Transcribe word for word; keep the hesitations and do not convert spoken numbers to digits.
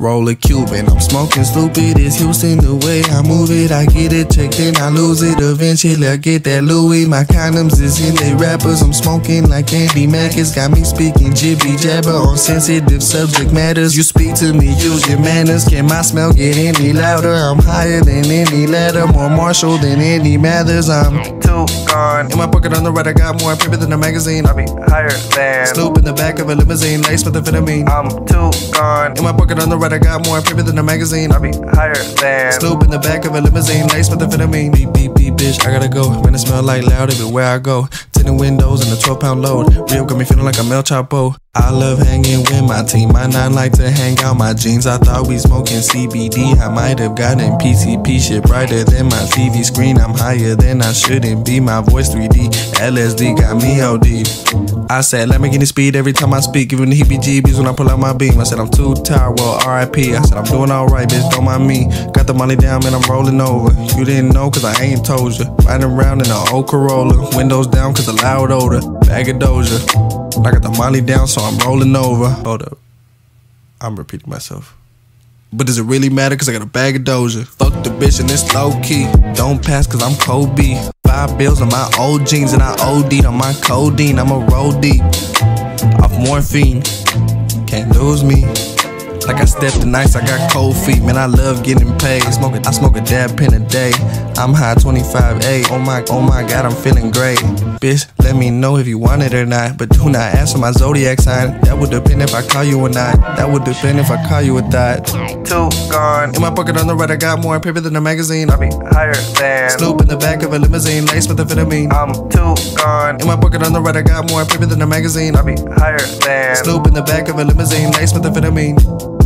roll a Cuban. I'm smoking stupid as Houston. The way I move it, I get it checked, then I lose it. Eventually I get that Louis. My condoms is in they rappers. I'm smoking like Andy Mack. It's got me speaking jibby jabber on sensitive subject matters. You speak to me, use your manners. Can my smell get any louder? I'm higher than any ladder, more Marshall than any Mathers. I'm too gone. In my pocket on the right, I got more paper than a magazine. I'll be higher than Snoop in the back of a limousine, laced with amphetamine. I'm too gone. In my pocket on the right, I got more paper than a magazine. I'll be higher than Snoop in the back of a limousine, laced with amphetamine. Beep, beep, beep, bitch, I gotta go. Man, it smell like loud everywhere I go. Tinted windows and a twelve pound load. Real got me feeling like a Mel Chapo. I love hanging with my team. My nine like to hang out my jeans. I thought we smoking C B D. I might have gotten P C P shit brighter than my T V screen. I'm higher than I shouldn't be. My voice three D. L S D got me O D. I said Lamborghini speed every time I speak, giving the heebie-jeebies when I pull out my beam. I said I'm too tired, well R I P. I said I'm doing alright, bitch, don't mind me. Got the money down, man, I'm rolling over. You didn't know cause I ain't told you. Riding around in an old Corolla. Windows down cause the loud odor. Bag of Doja. I got the molly down, so I'm rolling over. Hold up. I'm repeating myself. But does it really matter? Cause I got a bag of Doja. Fuck the bitch and it's low key. Don't pass cause I'm Kobe. Five bills on my old jeans and I O D'd on my codeine. I'm a roll deep off morphine. Can't lose me. Like I stepped in ice, I got cold feet. Man, I love getting paid. I smoke a, I smoke a dab pen a day. I'm high twenty-five A. Oh my, oh my God, I'm feeling great. Bitch, let me know if you want it or not. But do not ask for my zodiac sign. That would depend if I call you or not. That would depend if I call you a thought. Too gone. In my pocket on the right, I got more paper than a magazine. I'll be higher than Snoop in the back of a limousine, laced with amphetamine. I'm too gone. In my pocket on the right, I got more paper than a magazine. I'll be higher than Snoop in the back of a limousine, laced with amphetamine.